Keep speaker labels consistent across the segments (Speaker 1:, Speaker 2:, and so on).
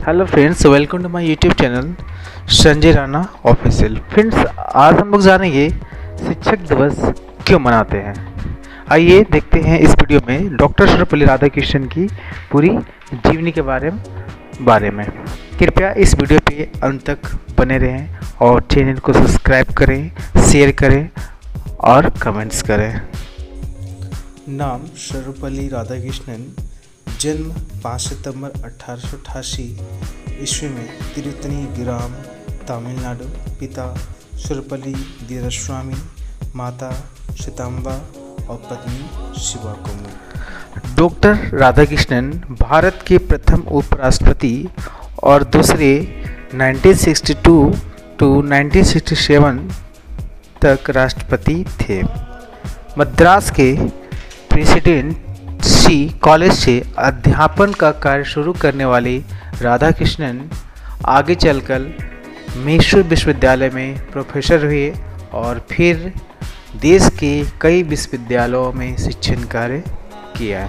Speaker 1: Hello friends, welcome to my YouTube channel Sanjay Rana official. Friends, आज हम लोग जानेंगे शिक्षक दिवस क्यों मनाते हैं। आइए देखते हैं इस वीडियो में डॉक्टर सर्वपल्ली राधाकृष्णन की पूरी जीवनी के बारे में। कृपया इस वीडियो पे अंत तक बने रहें और चैनल को सब्सक्राइब करें, शेयर करें और कमेंट्स करें। नाम सर्वपल्ली राधाकृष्णन, जन्म 5 सितंबर 1888 ईस्वी में तिरुत्तनी ग्राम, तमिलनाडु। पिता सर्वपल्ली वीरास्वामी, माता सीताम्बा और पत्नी शिवा कुमुद। डॉक्टर राधाकृष्णन भारत के प्रथम उपराष्ट्रपति और दूसरे 1962 to 1967 तक राष्ट्रपति थे। मद्रास के प्रेसिडेंट कॉलेज से अध्यापन का कार्य शुरू करने वाले राधाकृष्णन आगे चलकर मैसूर विश्वविद्यालय में प्रोफेसर हुए और फिर देश के कई विश्वविद्यालयों में शिक्षण कार्य किया।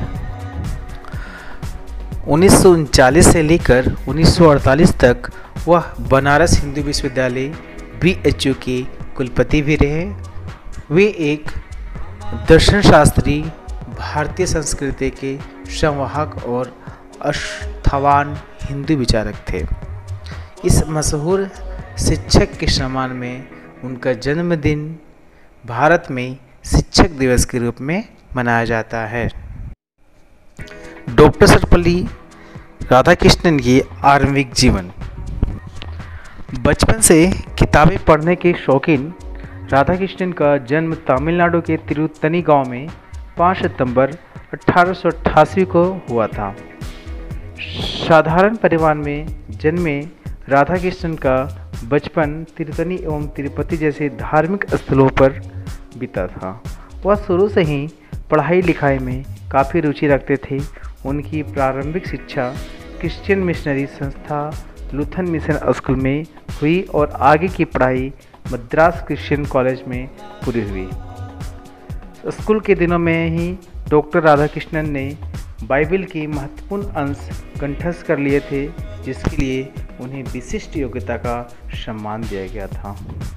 Speaker 1: 1939 से लेकर 1948 तक वह बनारस हिंदू विश्वविद्यालय BHU के कुलपति भी रहे। वे एक दर्शनशास्त्री, भारतीय संस्कृति के संवाहक और अस्थावान हिंदू विचारक थे। इस मशहूर शिक्षक के सम्मान में उनका जन्मदिन भारत में शिक्षक दिवस के रूप में मनाया जाता है। डॉक्टर सर्वपल्ली राधाकृष्णन की आरंभिक जीवन। बचपन से किताबें पढ़ने के शौकीन राधाकृष्णन का जन्म तमिलनाडु के तिरुत्तनी गांव में 5 सितंबर 1888 को हुआ था। साधारण परिवार में जन्मे राधाकृष्णन का बचपन तिरुत्तनी एवं तिरुपति जैसे धार्मिक स्थलों पर बीता था। वह शुरू से ही पढ़ाई लिखाई में काफ़ी रुचि रखते थे। उनकी प्रारंभिक शिक्षा क्रिश्चियन मिशनरी संस्था लूथरन मिशन स्कूल में हुई और आगे की पढ़ाई मद्रास क्रिश्चियन कॉलेज में पूरी हुई। स्कूल के दिनों में ही डॉक्टर राधाकृष्णन ने बाइबल के महत्वपूर्ण अंश कंठस्थ कर लिए थे, जिसके लिए उन्हें विशिष्ट योग्यता का सम्मान दिया गया था।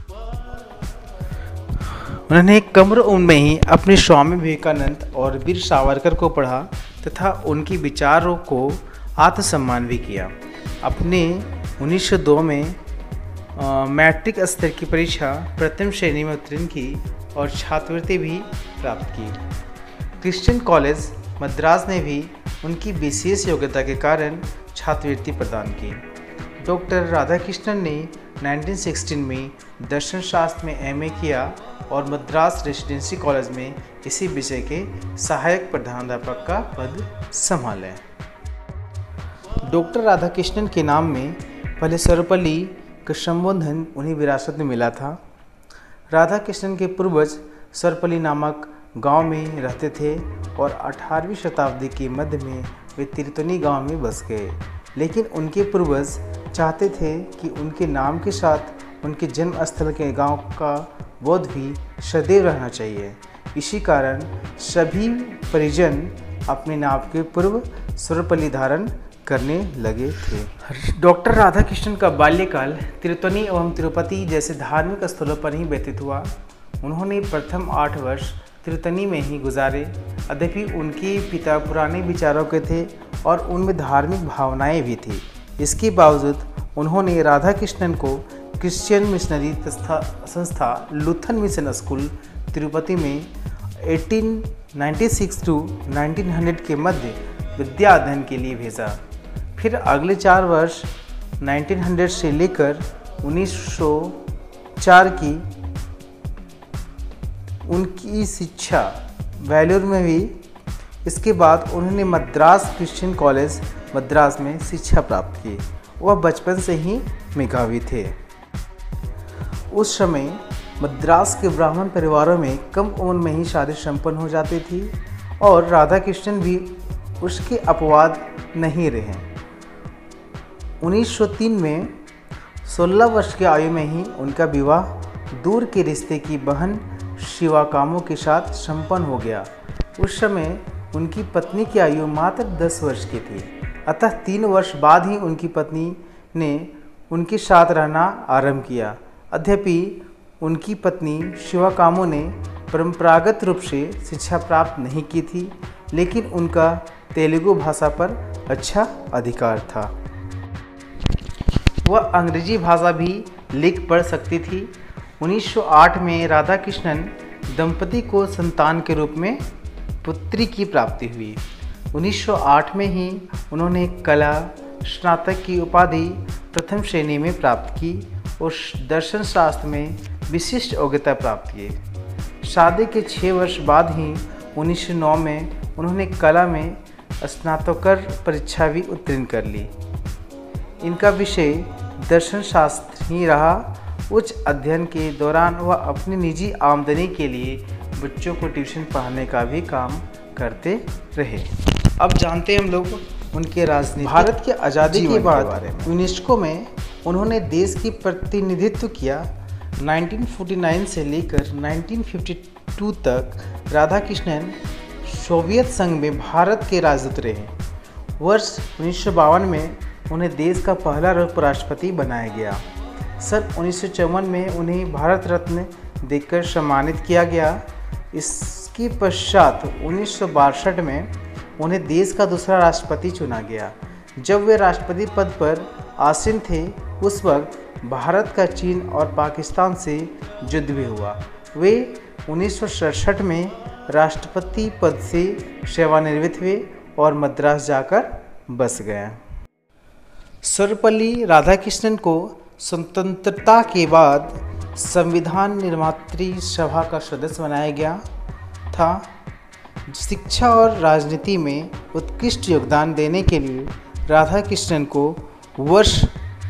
Speaker 1: उन्होंने कम उम्र में ही अपने स्वामी विवेकानंद और वीर सावरकर को पढ़ा तथा उनके विचारों को आत्मसम्मान भी किया। अपने 1902 में मैट्रिक स्तर की परीक्षा प्रथम श्रेणी में उत्तीर्ण की और छात्रवृत्ति भी प्राप्त की। क्रिश्चियन कॉलेज मद्रास ने भी उनकी विशेष योग्यता के कारण छात्रवृत्ति प्रदान की। डॉक्टर राधाकृष्णन ने 1916 में दर्शन शास्त्र में MA किया और मद्रास रेसिडेंसी कॉलेज में इसी विषय के सहायक प्रधानाध्यापक का पद संभाले। डॉक्टर राधाकृष्णन के नाम में पहले सर्वपल्ली का संबोधन उन्हें विरासत में मिला था। राधाकृष्णन के पूर्वज सर्वपल्ली नामक गांव में रहते थे और 18वीं शताब्दी के मध्य में वे तिरुत्तनी गांव में बस गए। लेकिन उनके पूर्वज चाहते थे कि उनके नाम के साथ उनके जन्म स्थल के गांव का बोध भी सदैव रहना चाहिए। इसी कारण सभी परिजन अपने नाम के पूर्व सर्वपल्ली धारण करने लगे थे। डॉक्टर राधाकृष्णन का बाल्यकाल तिरुत्तनी एवं तिरुपति जैसे धार्मिक स्थलों पर ही व्यतीत हुआ। उन्होंने प्रथम 8 वर्ष तिरुत्तनी में ही गुजारे। यद्यपि उनके पिता पुराने विचारों के थे और उनमें धार्मिक भावनाएं भी थी। इसके बावजूद उन्होंने राधाकृष्णन को क्रिश्चियन मिशनरी संस्था लूथरन मिशन स्कूल तिरुपति में 1896 to 1900 के मध्य विद्या अध्ययन के लिए भेजा। फिर अगले 4 वर्ष 1900 से लेकर 1904 की उनकी शिक्षा वेलूर में हुई। इसके बाद उन्होंने मद्रास क्रिश्चियन कॉलेज मद्रास में शिक्षा प्राप्त की। वह बचपन से ही मेधावी थे। उस समय मद्रास के ब्राह्मण परिवारों में कम उम्र में ही शादी संपन्न हो जाती थी और राधाकृष्णन भी उसके अपवाद नहीं रहे। 1903 में 16 वर्ष की आयु में ही उनका विवाह दूर के रिश्ते की बहन शिवा कामो के साथ संपन्न हो गया। उस समय उनकी पत्नी की आयु मात्र 10 वर्ष की थी। अतः 3 वर्ष बाद ही उनकी पत्नी ने उनके साथ रहना आरंभ किया। अद्यपि उनकी पत्नी शिवाकामो ने परंपरागत रूप से शिक्षा प्राप्त नहीं की थी, लेकिन उनका तेलुगु भाषा पर अच्छा अधिकार था। वह अंग्रेजी भाषा भी लिख पढ़ सकती थी। 1908 में राधा कृष्णन दंपति को संतान के रूप में पुत्री की प्राप्ति हुई। 1908 में ही उन्होंने कला स्नातक की उपाधि प्रथम श्रेणी में प्राप्त की और दर्शन शास्त्र में विशिष्ट योग्यता प्राप्त की। शादी के 6 वर्ष बाद ही 1909 में उन्होंने कला में स्नातकोत्तर परीक्षा भी उत्तीर्ण कर ली। इनका विषय दर्शन शास्त्र ही रहा। उच्च अध्ययन के दौरान वह अपनी निजी आमदनी के लिए बच्चों को ट्यूशन पढ़ाने का भी काम करते रहे। अब जानते हैं हम लोग उनके राजनीति। भारत की आज़ादी के बाद यूनेस्को में उन्होंने देश की प्रतिनिधित्व किया। 1949 से लेकर 1952 तक राधा कृष्णन सोवियत संघ में भारत के राजदूत रहे। वर्ष 1952 में उन्हें देश का पहला उपराष्ट्रपति बनाया गया। सन 1954 में उन्हें भारत रत्न देकर सम्मानित किया गया। इसके पश्चात 1962 में उन्हें देश का दूसरा राष्ट्रपति चुना गया। जब वे राष्ट्रपति पद पर आसीन थे, उस वक्त भारत का चीन और पाकिस्तान से युद्ध भी हुआ। वे 1967 में राष्ट्रपति पद से सेवानिवृत्त हुए और मद्रास जाकर बस गए। सर्वपल्ली राधाकृष्णन को स्वतंत्रता के बाद संविधान निर्मात्री सभा का सदस्य बनाया गया था। शिक्षा और राजनीति में उत्कृष्ट योगदान देने के लिए राधाकृष्णन को वर्ष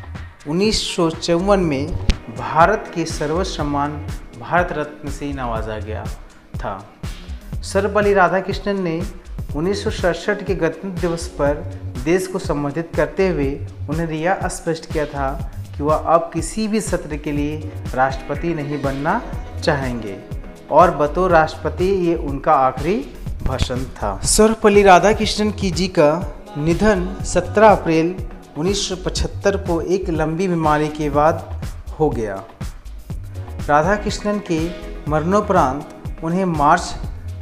Speaker 1: 1954 में भारत के सर्वोच्च सम्मान भारत रत्न से नवाजा गया था। सर्वपल्ली राधाकृष्णन ने 1967 के गणतंत्र दिवस पर देश को संबोधित करते हुए उन्हें यह स्पष्ट किया था कि वह अब किसी भी सत्र के लिए राष्ट्रपति नहीं बनना चाहेंगे और बतौर राष्ट्रपति ये उनका आखिरी भाषण था। सर्वपल्ली राधाकृष्णन की जी का निधन 17 अप्रैल 1975 को एक लंबी बीमारी के बाद हो गया। राधाकृष्णन के मरणोपरांत उन्हें मार्च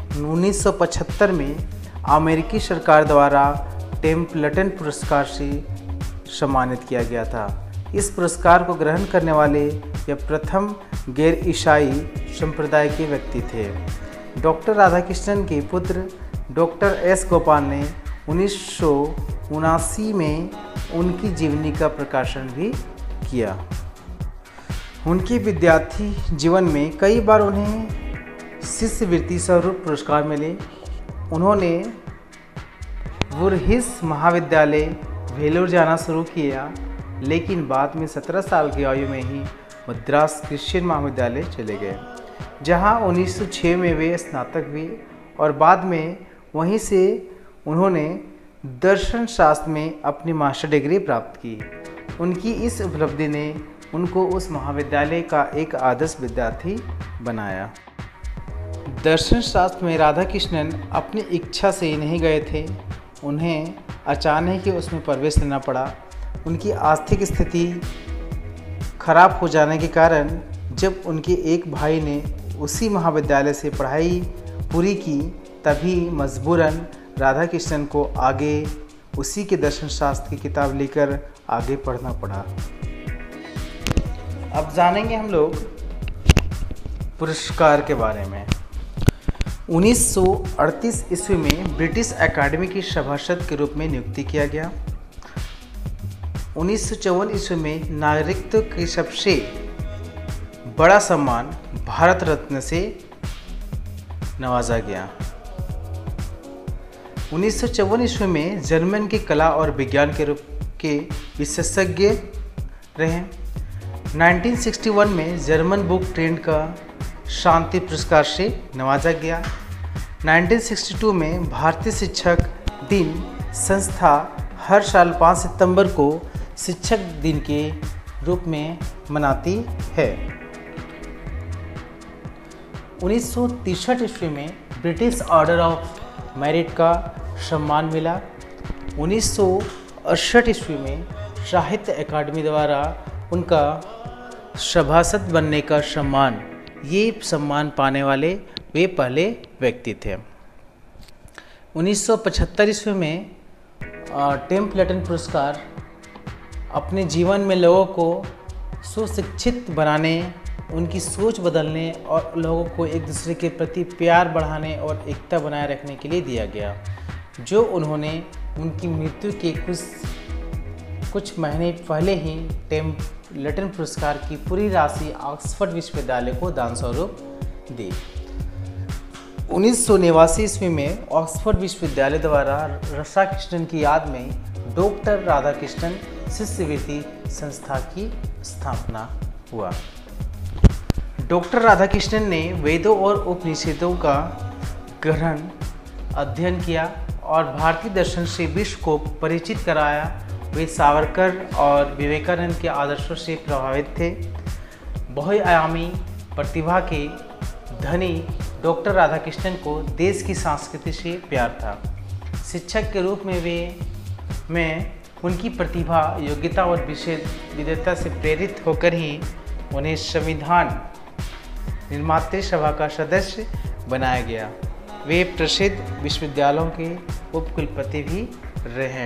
Speaker 1: 1975 में अमेरिकी सरकार द्वारा टेम्पल्टन पुरस्कार से सम्मानित किया गया था। इस पुरस्कार को ग्रहण करने वाले यह प्रथम गैर ईसाई संप्रदाय के व्यक्ति थे। डॉक्टर राधाकृष्णन के पुत्र डॉक्टर एस गोपाल ने 1979 में उनकी जीवनी का प्रकाशन भी किया। उनके विद्यार्थी जीवन में कई बार उन्हें शिष्यवृत्ति स्वरूप पुरस्कार मिले। उन्होंने वुरहिस महाविद्यालय वेलोर जाना शुरू किया, लेकिन बाद में 17 साल की आयु में ही मद्रास क्रिश्चियन महाविद्यालय चले गए, जहां 1906 में वे स्नातक हुए और बाद में वहीं से उन्होंने दर्शन शास्त्र में अपनी मास्टर डिग्री प्राप्त की। उनकी इस उपलब्धि ने उनको उस महाविद्यालय का एक आदर्श विद्यार्थी बनाया। दर्शन शास्त्र में राधाकृष्णन अपनी इच्छा से नहीं गए थे, उन्हें अचानक ही उसमें प्रवेश लेना पड़ा। उनकी आर्थिक स्थिति खराब हो जाने के कारण जब उनके एक भाई ने उसी महाविद्यालय से पढ़ाई पूरी की, तभी मजबूरन राधाकृष्णन को आगे उसी के दर्शन शास्त्र की किताब लेकर आगे पढ़ना पड़ा। अब जानेंगे हम लोग पुरस्कार के बारे में। 1938 ईस्वी में ब्रिटिश एकेडमी की सभासद के रूप में नियुक्ति किया गया। 1954 ईस्वी में नागरिकत्व के सबसे बड़ा सम्मान भारत रत्न से नवाजा गया। 1954 ईस्वी में जर्मन की कला और विज्ञान के रूप के विशेषज्ञ रहे। 1961 में जर्मन बुक ट्रेंड का शांति पुरस्कार से नवाजा गया। 1962 में भारतीय शिक्षक दिन संस्था हर साल 5 सितंबर को शिक्षक दिन के रूप में मनाती है। 1963 ईस्वी में ब्रिटिश ऑर्डर ऑफ मेरिट का सम्मान मिला। 1968 ईस्वी में साहित्य अकादमी द्वारा उनका सभासद बनने का ये सम्मान पाने वाले वे पहले व्यक्ति थे। 1975 ईस्वी में टेम्पल्टन पुरस्कार अपने जीवन में लोगों को सुशिक्षित बनाने, उनकी सोच बदलने और लोगों को एक दूसरे के प्रति प्यार बढ़ाने और एकता बनाए रखने के लिए दिया गया, जो उन्होंने उनकी मृत्यु के कुछ महीने पहले ही टेम्पल्टन पुरस्कार की पूरी राशि ऑक्सफोर्ड विश्वविद्यालय को दान स्वरूप दी। 1989 ईस्वी में ऑक्सफोर्ड विश्वविद्यालय द्वारा राधाकृष्णन की याद में डॉक्टर राधाकृष्णन शिष्यवृत्ति संस्था की स्थापना हुआ। डॉक्टर राधाकृष्णन ने वेदों और उपनिषदों का गहन अध्ययन किया और भारतीय दर्शन से विश्व को परिचित कराया। वे सावरकर और विवेकानंद के आदर्शों से प्रभावित थे। बहुआयामी प्रतिभा के धनी डॉक्टर राधाकृष्णन को देश की संस्कृति से प्यार था। शिक्षक के रूप में उनकी प्रतिभा, योग्यता और विशेषज्ञता से प्रेरित होकर ही उन्हें संविधान निर्माता सभा का सदस्य बनाया गया। वे प्रसिद्ध विश्वविद्यालयों के उपकुलपति भी रहे।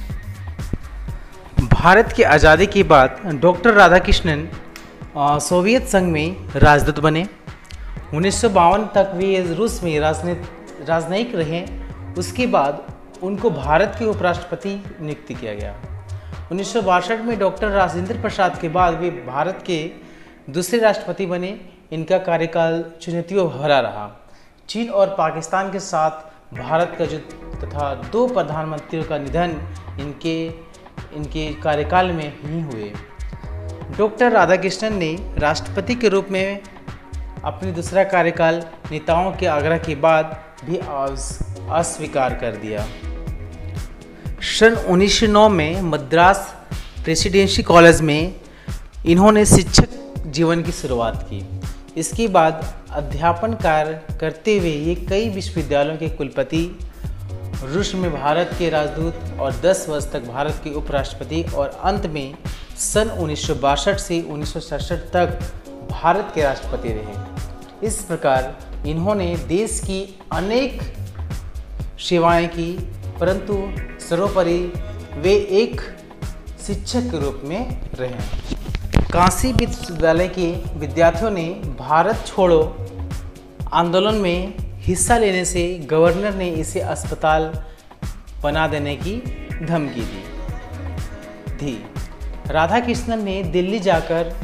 Speaker 1: भारत की आज़ादी के बाद डॉक्टर राधाकृष्णन सोवियत संघ में राजदूत बने। 1952 तक वे रूस में राजनयिक रहे। उसके बाद उनको भारत के उपराष्ट्रपति नियुक्त किया गया। 1962 में डॉक्टर राजेंद्र प्रसाद के बाद वे भारत के दूसरे राष्ट्रपति बने। इनका कार्यकाल चुनौतियों भरा रहा। चीन और पाकिस्तान के साथ भारत का युद्ध तथा 2 प्रधानमंत्रियों का निधन इनके कार्यकाल में ही हुए। डॉक्टर राधाकृष्णन ने राष्ट्रपति के रूप में अपनी दूसरा कार्यकाल नेताओं के आग्रह के बाद भी अस्वीकार कर दिया। सन 1909 में मद्रास प्रेसिडेंसी कॉलेज में इन्होंने शिक्षक जीवन की शुरुआत की। इसके बाद अध्यापन कार्य करते हुए ये कई विश्वविद्यालयों के कुलपति, रूस में भारत के राजदूत और 10 वर्ष तक भारत के उपराष्ट्रपति और अंत में सन 1962 से 1967 तक भारत के राष्ट्रपति रहे। इस प्रकार इन्होंने देश की अनेक सेवाएं की, परंतु सर्वोपरि वे एक शिक्षक के रूप में रहे। काशी विश्वविद्यालय के विद्यार्थियों ने भारत छोड़ो आंदोलन में हिस्सा लेने से गवर्नर ने इसे अस्पताल बना देने की धमकी दी। राधाकृष्णन ने दिल्ली जाकर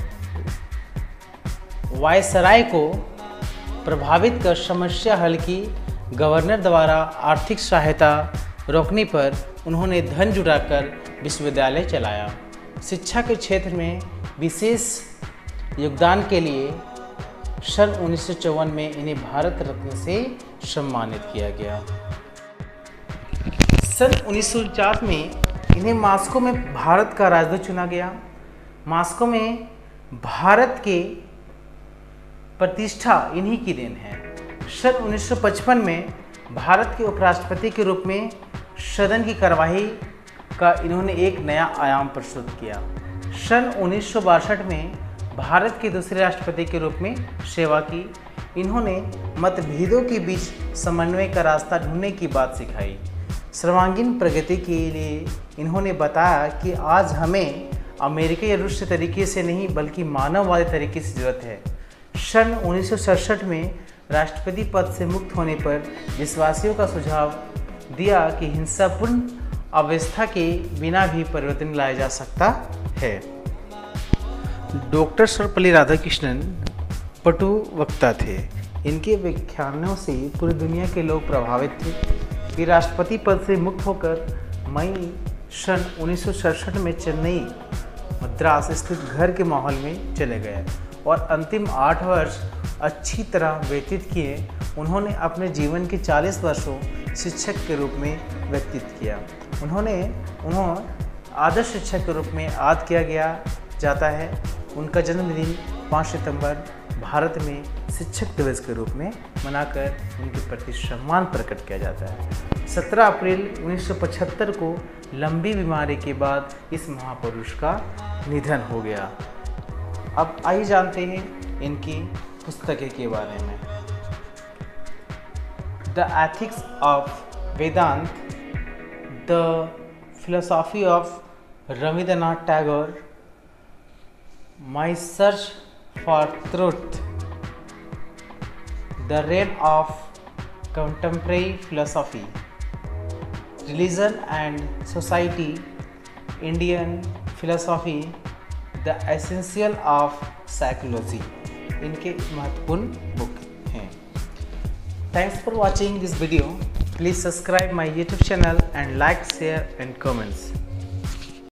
Speaker 1: वायसराय को प्रभावित कर समस्या हल की। गवर्नर द्वारा आर्थिक सहायता रोकने पर उन्होंने धन जुटाकर विश्वविद्यालय चलाया। शिक्षा के क्षेत्र में विशेष योगदान के लिए सन 1954 में इन्हें भारत रत्न से सम्मानित किया गया। सन 1949 में इन्हें मॉस्को में भारत का राजदूत चुना गया। मॉस्को में भारत के प्रतिष्ठा इन्हीं की देन है। सन 1955 में भारत के उपराष्ट्रपति के रूप में सदन की कार्यवाही का इन्होंने एक नया आयाम प्रस्तुत किया। सन 1962 में भारत के दूसरे राष्ट्रपति के रूप में सेवा की। इन्होंने मतभेदों के बीच समन्वय का रास्ता ढूंढने की बात सिखाई। सर्वांगीण प्रगति के लिए इन्होंने बताया कि आज हमें अमेरिकी या रूसी तरीके से नहीं बल्कि मानववादी तरीके से जरूरत है। सन 1967 में राष्ट्रपति पद से मुक्त होने पर देशवासियों का सुझाव दिया कि हिंसापूर्ण अवस्था के बिना भी परिवर्तन लाया जा सकता है। डॉक्टर सर्वपल्ली राधाकृष्णन पटु वक्ता थे। इनके व्याख्यानों से पूरी दुनिया के लोग प्रभावित थे। वे राष्ट्रपति पद से मुक्त होकर मई सन 1967 में चेन्नई मद्रास स्थित घर के माहौल में चले गए और अंतिम 8 वर्ष अच्छी तरह व्यतीत किए। उन्होंने अपने जीवन के 40 वर्षों शिक्षक के रूप में व्यतीत किया। उन्होंने आदर्श शिक्षक के रूप में याद किया जाता है। उनका जन्मदिन 5 सितंबर भारत में शिक्षक दिवस के रूप में मनाकर उनके प्रति सम्मान प्रकट किया जाता है। 17 अप्रैल 1975 को लंबी बीमारी के बाद इस महापुरुष का निधन हो गया। अब आइए जानते हैं इनकी पुस्तकें के बारे में। The ethics of Vedanta, the philosophy of Rabindranath Tagore, my search for truth, the reign of contemporary philosophy, religion and society, Indian philosophy, the essential of psychology, इनके महत्वपूर्ण बुक हैं। Thanks for watching this video. Please subscribe my YouTube channel and like, share and comments.